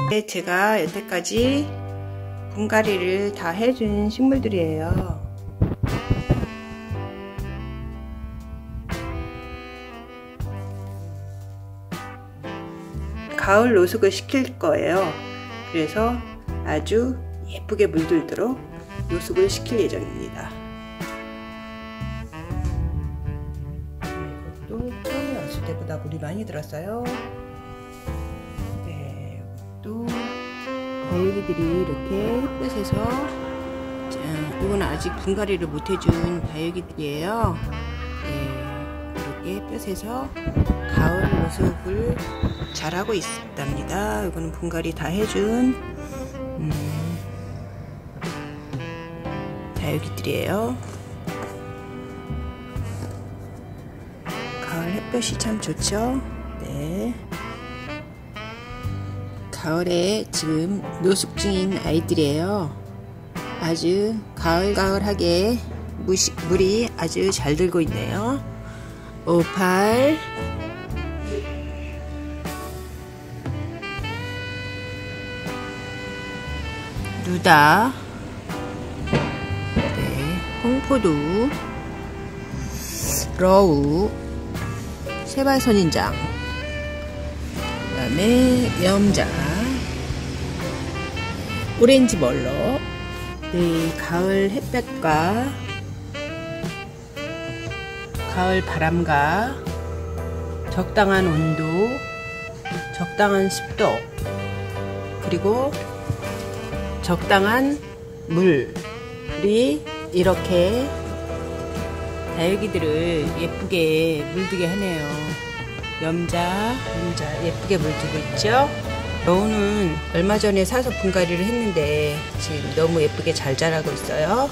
네, 제가 여태까지 분갈이를 다 해준 식물들이에요. 가을 노숙을 시킬 거예요. 그래서 아주 예쁘게 물들도록 노숙을 시킬 예정입니다. 이것도 처음에 왔을 때보다 물이 많이 들었어요. 네, 또 다육이들이 이렇게 햇볕에서, 이건 아직 분갈이를 못 해준 다육이들이에요. 네, 이렇게 햇볕에서 가을 노숙을 잘하고 있답니다. 이거는 분갈이 다 해준 다육이들이에요. 가을 햇볕이 참 좋죠. 네. 가을에 지금 노숙 중인 아이들이에요. 아주 가을가을하게 물이 아주 잘 들고 있네요. 오팔, 누다, 네, 홍포두, 러우, 세발선인장, 그 다음에 염자, 오렌지 멀로. 네, 가을 햇볕과 가을 바람과 적당한 온도, 적당한 습도, 그리고 적당한 물이 이렇게 다육이들을 예쁘게 물들게 하네요. 염자 예쁘게 물들고 있죠. 러우는 얼마 전에 사서 분갈이를 했는데 지금 너무 예쁘게 잘 자라고 있어요.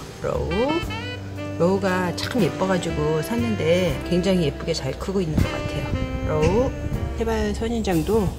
러우가 참 예뻐가지고 샀는데 굉장히 예쁘게 잘 크고 있는 것 같아요. 러우, 세발 선인장도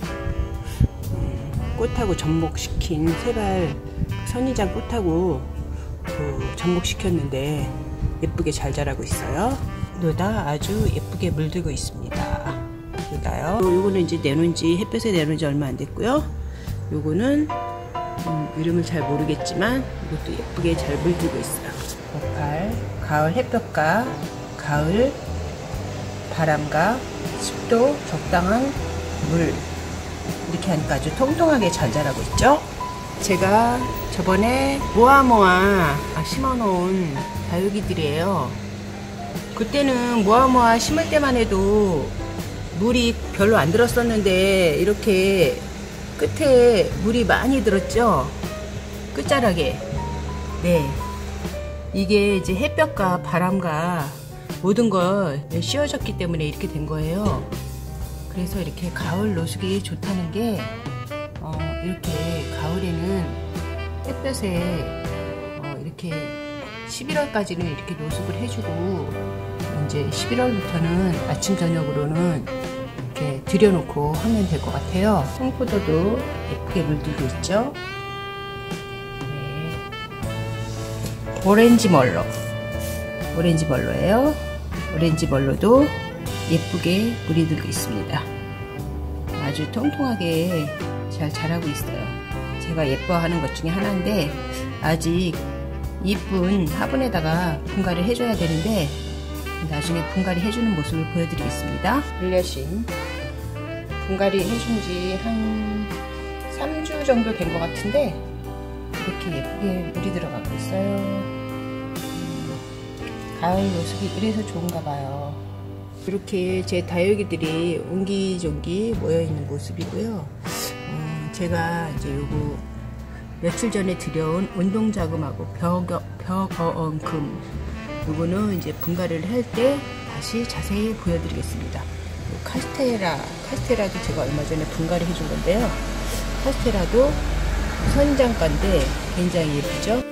꽃하고 접목시킨 세발 선인장 꽃하고 접목시켰는데 예쁘게 잘 자라고 있어요. 누다 아주 예쁘게 물들고 있습니다. 누다요. 요거는 이제 내놓은지, 햇볕에 내놓은지 얼마 안 됐고요. 요거는 이름을 잘 모르겠지만 이것도 예쁘게 잘 물들고 있어요. 오팔, 가을 햇볕과 가을 바람과 습도, 적당한 물, 이렇게 하니까 아주 통통하게 잘 자라고 있죠. 제가 저번에 모아모아 심어놓은 다육이들이에요. 그때는 모아모아 심을 때만 해도 물이 별로 안 들었었는데 이렇게 끝에 물이 많이 들었죠. 끝자락에. 네, 이게 이제 햇볕과 바람과 모든 걸 씌워졌기 때문에 이렇게 된 거예요. 그래서 이렇게 가을 노숙이 좋다는 게 이렇게 가을에는 햇볕에 이렇게 11월까지는 이렇게 노숙을 해주고 이제 11월부터는 아침 저녁으로는 이렇게 들여놓고 하면 될 것 같아요. 홍포도도 예쁘게 물들고 있죠. 네. 오렌지 멀로예요. 오렌지 멀로도 예쁘게 물이 들고 있습니다. 아주 통통하게 잘 자라고 있어요. 제가 예뻐하는 것 중에 하나인데 아직 이쁜 화분에다가 분갈이를 해줘야 되는데 나중에 분갈이 해주는 모습을 보여드리겠습니다. 릴레신 분갈이 해준 지 한 3주 정도 된 것 같은데 이렇게 예쁘게 물이 들어가고 있어요. 가을 노숙이 이래서 좋은가 봐요. 이렇게 제 다육이들이 옹기종기 모여있는 모습이고요. 제가 이제 요거 며칠 전에 들여온 운동자금하고 벽어금금, 요거는 이제 분갈이를 할 때 다시 자세히 보여드리겠습니다. 카스테라도 제가 얼마 전에 분갈이 해준 건데요. 카스테라도 선인장과인데 굉장히 예쁘죠?